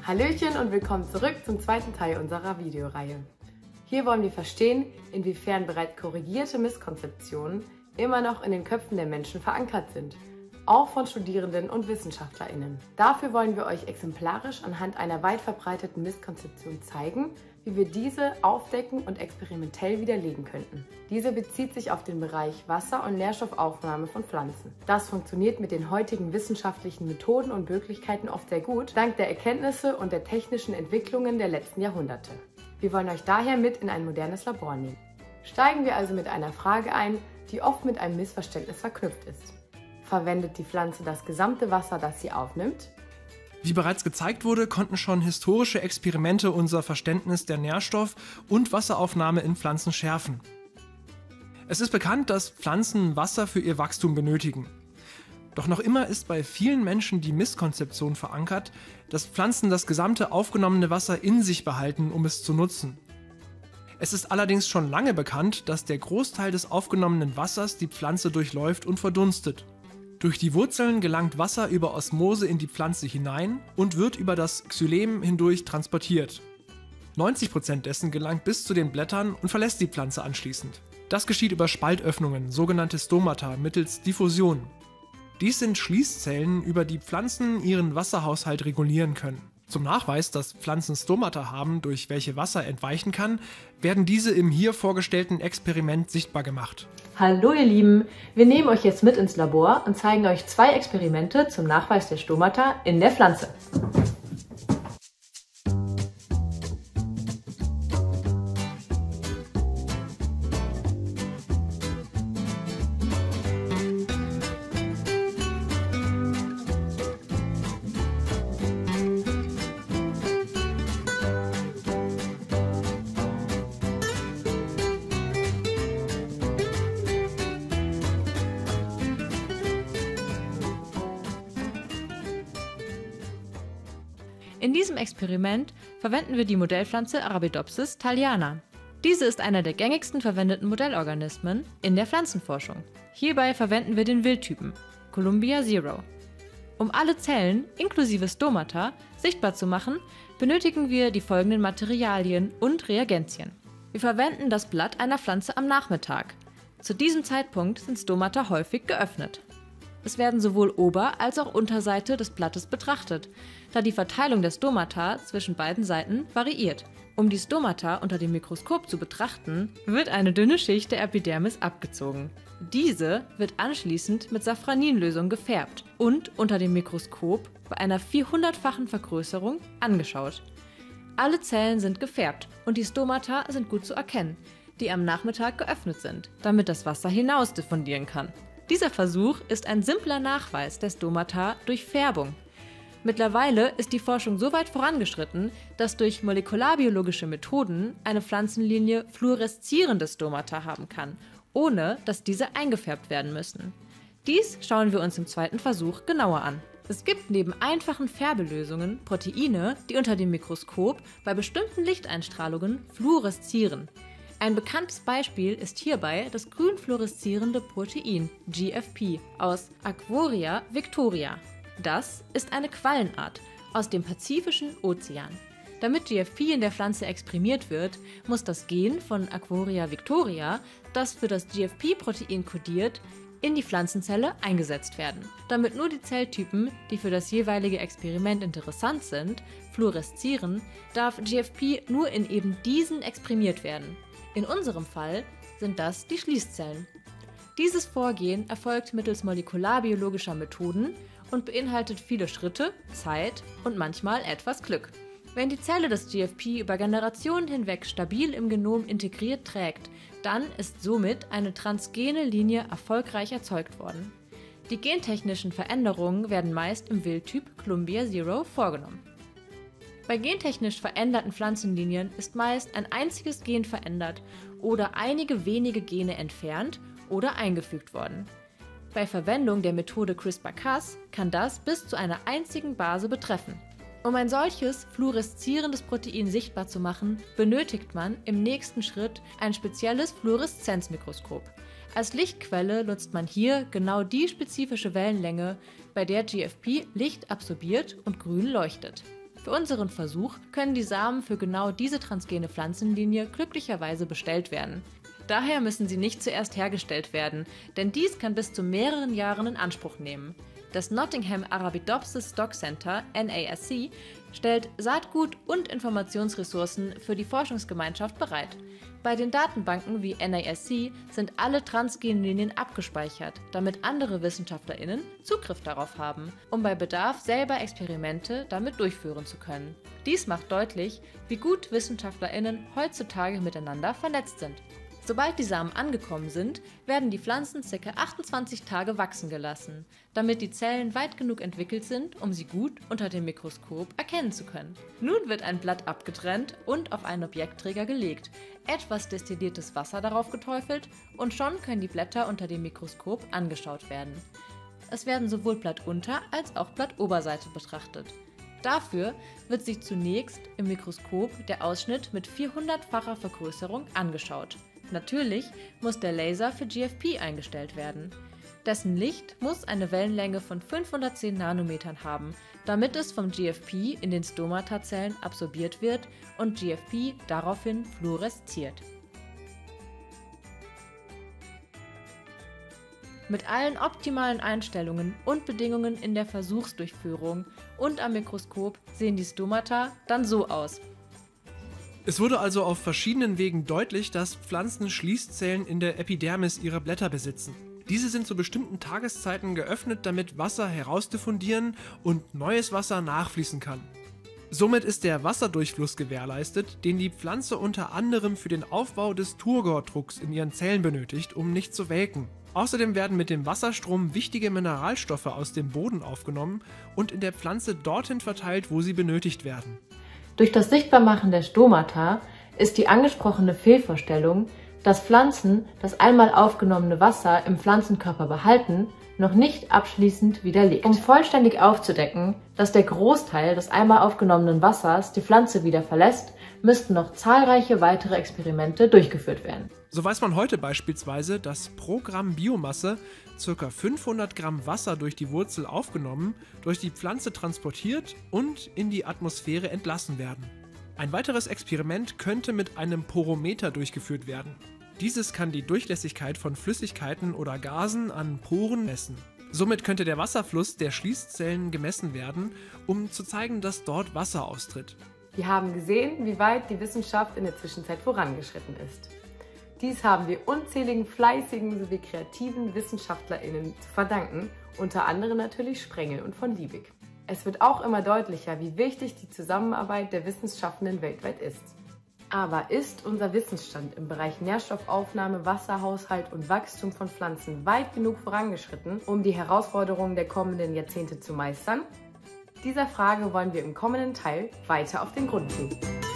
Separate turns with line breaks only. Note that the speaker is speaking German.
Hallöchen und willkommen zurück zum zweiten Teil unserer Videoreihe. Hier wollen wir verstehen, inwiefern bereits korrigierte Misskonzeptionen immer noch in den Köpfen der Menschen verankert sind, auch von Studierenden und WissenschaftlerInnen. Dafür wollen wir euch exemplarisch anhand einer weit verbreiteten Misskonzeption zeigen, wie wir diese aufdecken und experimentell widerlegen könnten. Diese bezieht sich auf den Bereich Wasser- und Nährstoffaufnahme von Pflanzen. Das funktioniert mit den heutigen wissenschaftlichen Methoden und Möglichkeiten oft sehr gut, dank der Erkenntnisse und der technischen Entwicklungen der letzten Jahrhunderte. Wir wollen euch daher mit in ein modernes Labor nehmen. Steigen wir also mit einer Frage ein, die oft mit einem Missverständnis verknüpft ist. Verwendet die Pflanze das gesamte Wasser, das sie aufnimmt?
Wie bereits gezeigt wurde, konnten schon historische Experimente unser Verständnis der Nährstoff- und Wasseraufnahme in Pflanzen schärfen. Es ist bekannt, dass Pflanzen Wasser für ihr Wachstum benötigen. Doch noch immer ist bei vielen Menschen die Misskonzeption verankert, dass Pflanzen das gesamte aufgenommene Wasser in sich behalten, um es zu nutzen. Es ist allerdings schon lange bekannt, dass der Großteil des aufgenommenen Wassers die Pflanze durchläuft und verdunstet. Durch die Wurzeln gelangt Wasser über Osmose in die Pflanze hinein und wird über das Xylem hindurch transportiert. 90% dessen gelangt bis zu den Blättern und verlässt die Pflanze anschließend. Das geschieht über Spaltöffnungen, sogenannte Stomata, mittels Diffusion. Dies sind Schließzellen, über die Pflanzen ihren Wasserhaushalt regulieren können. Zum Nachweis, dass Pflanzen Stomata haben, durch welche Wasser entweichen kann, werden diese im hier vorgestellten Experiment sichtbar gemacht.
Hallo ihr Lieben, wir nehmen euch jetzt mit ins Labor und zeigen euch 2 Experimente zum Nachweis der Stomata in der Pflanze. In diesem Experiment verwenden wir die Modellpflanze Arabidopsis thaliana. Diese ist einer der gängigsten verwendeten Modellorganismen in der Pflanzenforschung. Hierbei verwenden wir den Wildtypen Columbia Zero. Um alle Zellen inklusive Stomata sichtbar zu machen, benötigen wir die folgenden Materialien und Reagenzien. Wir verwenden das Blatt einer Pflanze am Nachmittag. Zu diesem Zeitpunkt sind Stomata häufig geöffnet. Es werden sowohl Ober- als auch Unterseite des Blattes betrachtet, da die Verteilung der Stomata zwischen beiden Seiten variiert. Um die Stomata unter dem Mikroskop zu betrachten, wird eine dünne Schicht der Epidermis abgezogen. Diese wird anschließend mit Safraninlösung gefärbt und unter dem Mikroskop bei einer 400-fachen Vergrößerung angeschaut. Alle Zellen sind gefärbt und die Stomata sind gut zu erkennen, die am Nachmittag geöffnet sind, damit das Wasser hinaus diffundieren kann. Dieser Versuch ist ein simpler Nachweis der Stomata durch Färbung. Mittlerweile ist die Forschung so weit vorangeschritten, dass durch molekularbiologische Methoden eine Pflanzenlinie fluoreszierende Stomata haben kann, ohne dass diese eingefärbt werden müssen. Dies schauen wir uns im zweiten Versuch genauer an. Es gibt neben einfachen Färbelösungen Proteine, die unter dem Mikroskop bei bestimmten Lichteinstrahlungen fluoreszieren. Ein bekanntes Beispiel ist hierbei das grün fluoreszierende Protein GFP aus Aquaria victoria. Das ist eine Quallenart aus dem Pazifischen Ozean. Damit GFP in der Pflanze exprimiert wird, muss das Gen von Aquaria victoria, das für das GFP-Protein kodiert, in die Pflanzenzelle eingesetzt werden. Damit nur die Zelltypen, die für das jeweilige Experiment interessant sind, fluoreszieren, darf GFP nur in eben diesen exprimiert werden. In unserem Fall sind das die Schließzellen. Dieses Vorgehen erfolgt mittels molekularbiologischer Methoden und beinhaltet viele Schritte, Zeit und manchmal etwas Glück. Wenn die Zelle das GFP über Generationen hinweg stabil im Genom integriert trägt, dann ist somit eine transgene Linie erfolgreich erzeugt worden. Die gentechnischen Veränderungen werden meist im Wildtyp Columbia Zero vorgenommen. Bei gentechnisch veränderten Pflanzenlinien ist meist ein einziges Gen verändert oder einige wenige Gene entfernt oder eingefügt worden. Bei Verwendung der Methode CRISPR-Cas kann das bis zu einer einzigen Base betreffen. Um ein solches fluoreszierendes Protein sichtbar zu machen, benötigt man im nächsten Schritt ein spezielles Fluoreszenzmikroskop. Als Lichtquelle nutzt man hier genau die spezifische Wellenlänge, bei der GFP Licht absorbiert und grün leuchtet. Für unseren Versuch können die Samen für genau diese transgene Pflanzenlinie glücklicherweise bestellt werden. Daher müssen sie nicht zuerst hergestellt werden, denn dies kann bis zu mehreren Jahren in Anspruch nehmen. Das Nottingham Arabidopsis Stock Center (NASC) stellt Saatgut und Informationsressourcen für die Forschungsgemeinschaft bereit. Bei den Datenbanken wie NASC sind alle Transgenlinien abgespeichert, damit andere WissenschaftlerInnen Zugriff darauf haben, um bei Bedarf selber Experimente damit durchführen zu können. Dies macht deutlich, wie gut WissenschaftlerInnen heutzutage miteinander vernetzt sind. Sobald die Samen angekommen sind, werden die Pflanzen ca. 28 Tage wachsen gelassen, damit die Zellen weit genug entwickelt sind, um sie gut unter dem Mikroskop erkennen zu können. Nun wird ein Blatt abgetrennt und auf einen Objektträger gelegt, etwas destilliertes Wasser darauf geträufelt und schon können die Blätter unter dem Mikroskop angeschaut werden. Es werden sowohl Blattunter- als auch Blattoberseite betrachtet. Dafür wird sich zunächst im Mikroskop der Ausschnitt mit 400-facher Vergrößerung angeschaut. Natürlich muss der Laser für GFP eingestellt werden. Dessen Licht muss eine Wellenlänge von 510 Nanometern haben, damit es vom GFP in den Stomatazellen absorbiert wird und GFP daraufhin fluoresziert. Mit allen optimalen Einstellungen und Bedingungen in der Versuchsdurchführung und am Mikroskop sehen die Stomata dann so aus.
Es wurde also auf verschiedenen Wegen deutlich, dass Pflanzen Schließzellen in der Epidermis ihrer Blätter besitzen. Diese sind zu bestimmten Tageszeiten geöffnet, damit Wasser herausdiffundieren und neues Wasser nachfließen kann. Somit ist der Wasserdurchfluss gewährleistet, den die Pflanze unter anderem für den Aufbau des Turgordrucks in ihren Zellen benötigt, um nicht zu welken. Außerdem werden mit dem Wasserstrom wichtige Mineralstoffe aus dem Boden aufgenommen und in der Pflanze dorthin verteilt, wo sie benötigt werden.
Durch das Sichtbarmachen der Stomata ist die angesprochene Fehlvorstellung, dass Pflanzen das einmal aufgenommene Wasser im Pflanzenkörper behalten, noch nicht abschließend widerlegt. Um vollständig aufzudecken, dass der Großteil des einmal aufgenommenen Wassers die Pflanze wieder verlässt, müssten noch zahlreiche weitere Experimente durchgeführt werden.
So weiß man heute beispielsweise, dass pro Gramm Biomasse ca. 500 Gramm Wasser durch die Wurzel aufgenommen, durch die Pflanze transportiert und in die Atmosphäre entlassen werden. Ein weiteres Experiment könnte mit einem Porometer durchgeführt werden. Dieses kann die Durchlässigkeit von Flüssigkeiten oder Gasen an Poren messen. Somit könnte der Wasserfluss der Schließzellen gemessen werden, um zu zeigen, dass dort Wasser austritt.
Wir haben gesehen, wie weit die Wissenschaft in der Zwischenzeit vorangeschritten ist. Dies haben wir unzähligen fleißigen sowie kreativen WissenschaftlerInnen zu verdanken, unter anderem natürlich Sprengel und von Liebig. Es wird auch immer deutlicher, wie wichtig die Zusammenarbeit der Wissenschaftenden weltweit ist. Aber ist unser Wissensstand im Bereich Nährstoffaufnahme, Wasserhaushalt und Wachstum von Pflanzen weit genug vorangeschritten, um die Herausforderungen der kommenden Jahrzehnte zu meistern? Dieser Frage wollen wir im kommenden Teil weiter auf den Grund gehen.